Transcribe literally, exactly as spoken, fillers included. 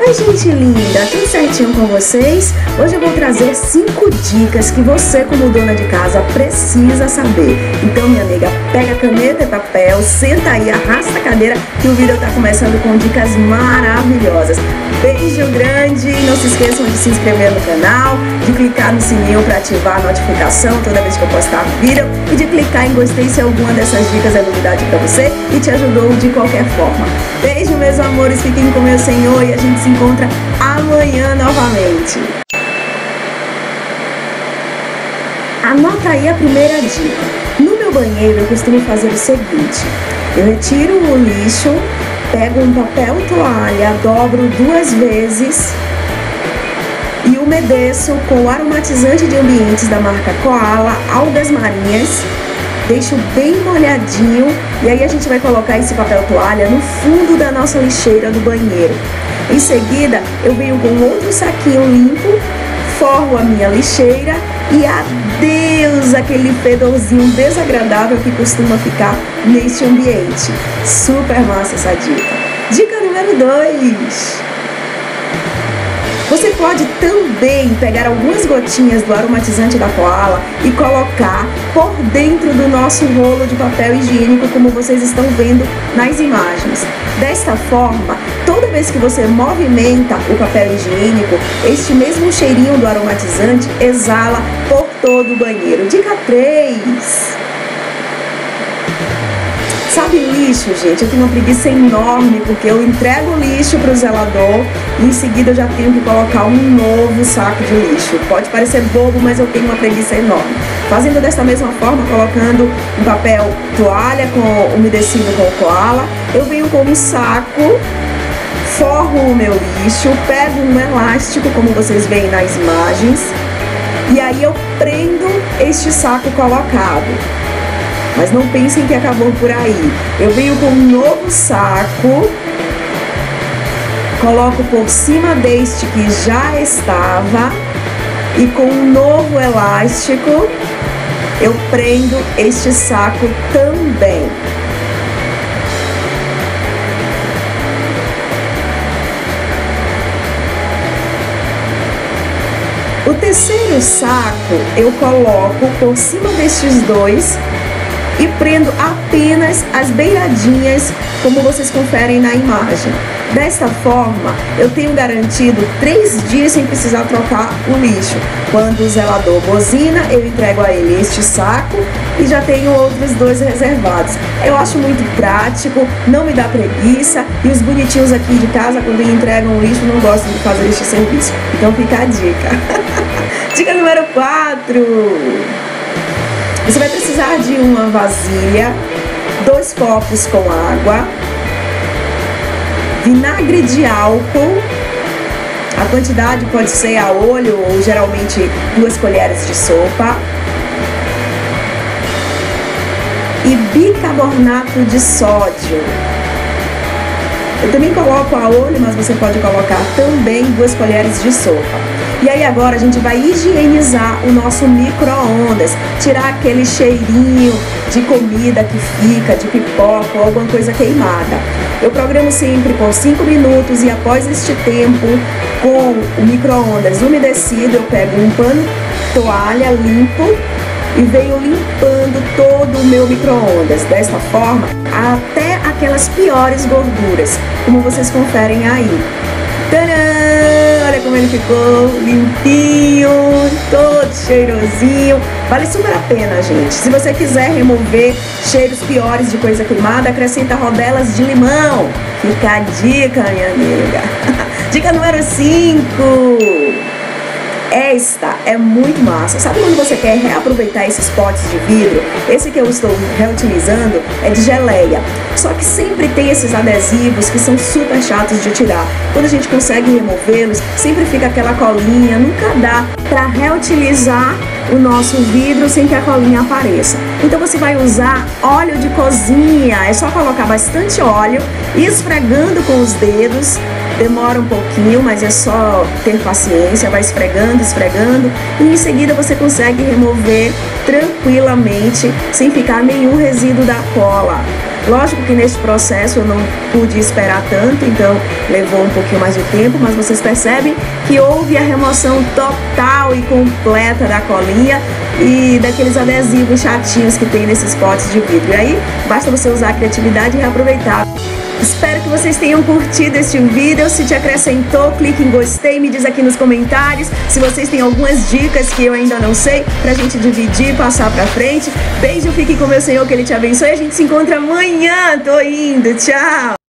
Oi, gente linda, tudo certinho com vocês? Hoje eu vou trazer cinco dicas que você, como dona de casa, precisa saber. Então, minha amiga, pega caneta e papel, senta aí, arrasta a cadeira que o vídeo tá começando com dicas maravilhosas. Beijo grande, não se esqueçam de se inscrever no canal, de clicar no sininho para ativar a notificação toda vez que eu postar vídeo e de clicar em gostei se alguma dessas dicas é novidade para você e te ajudou de qualquer forma. Beijo, meus amores, fiquem com meu Senhor e a gente se encontra amanhã novamente. Anota aí a primeira dica. No meu banheiro eu costumo fazer o seguinte: eu retiro o lixo, pego um papel toalha, dobro duas vezes e umedeço com o aromatizante de ambientes da marca Koala, algas marinhas. Deixo bem molhadinho e aí a gente vai colocar esse papel toalha no fundo da nossa lixeira do banheiro. Em seguida, eu venho com outro saquinho limpo, forro a minha lixeira e adeus aquele fedorzinho desagradável que costuma ficar neste ambiente. Super massa essa dica. Dica número dois. Você pode também pegar algumas gotinhas do aromatizante da Koala e colocar por dentro do nosso rolo de papel higiênico, como vocês estão vendo nas imagens. Desta forma, toda vez que você movimenta o papel higiênico, este mesmo cheirinho do aromatizante exala por todo o banheiro. Dica três. Sabe lixo, gente? Eu tenho uma preguiça enorme porque eu entrego o lixo para o zelador e em seguida eu já tenho que colocar um novo saco de lixo. Pode parecer bobo, mas eu tenho uma preguiça enorme. Fazendo desta mesma forma, colocando um papel toalha com, umedecido com Koala, eu venho com um saco, forro o meu lixo, pego um elástico, como vocês veem nas imagens, e aí eu prendo este saco colocado. Mas não pensem que acabou por aí. Eu venho com um novo saco, coloco por cima deste que já estava e com um novo elástico eu prendo este saco também. O terceiro saco eu coloco por cima destes dois e prendo apenas as beiradinhas, como vocês conferem na imagem. Desta forma, eu tenho garantido três dias sem precisar trocar o lixo. Quando o zelador buzina, eu entrego a ele este saco e já tenho outros dois reservados. Eu acho muito prático, não me dá preguiça e os bonitinhos aqui de casa, quando entregam o lixo, não gostam de fazer este serviço. Então fica a dica. Dica número quatro. Você vai precisar de uma vasilha, dois copos com água, vinagre de álcool, a quantidade pode ser a olho ou geralmente duas colheres de sopa, e bicarbonato de sódio. Eu também coloco a olho, mas você pode colocar também duas colheres de sopa. E aí agora a gente vai higienizar o nosso micro-ondas, tirar aquele cheirinho de comida que fica, de pipoca ou alguma coisa queimada. Eu programo sempre por cinco minutos e após este tempo, com o micro-ondas umedecido, eu pego um pano toalha limpo e venho limpando todo o meu micro-ondas. Desta forma, até aquelas piores gorduras, como vocês conferem aí. Tadã! Olha como ele ficou limpinho, todo cheirosinho. Vale super a pena, gente. Se você quiser remover cheiros piores de coisa queimada, acrescenta rodelas de limão. Fica a dica, minha amiga. Dica número cinco. Esta é muito massa. Sabe quando você quer reaproveitar esses potes de vidro? Esse que eu estou reutilizando é de geleia. Só que sempre tem esses adesivos que são super chatos de tirar. Quando a gente consegue removê-los, sempre fica aquela colinha. Nunca dá para reutilizar o nosso vidro sem que a colinha apareça. Então você vai usar óleo de cozinha. É só colocar bastante óleo, esfregando com os dedos. Demora um pouquinho, mas é só ter paciência, vai esfregando, esfregando e em seguida você consegue remover tranquilamente, sem ficar nenhum resíduo da cola. Lógico que neste processo eu não pude esperar tanto, então levou um pouquinho mais de tempo, mas vocês percebem que houve a remoção total e completa da colinha e daqueles adesivos chatinhos que tem nesses potes de vidro. E aí basta você usar a criatividade e reaproveitar. Espero que vocês tenham curtido este vídeo. Se te acrescentou, clique em gostei, me diz aqui nos comentários se vocês têm algumas dicas que eu ainda não sei pra gente dividir e passar pra frente. Beijo, fique com meu Senhor, que Ele te abençoe. A gente se encontra amanhã. Tô indo, tchau!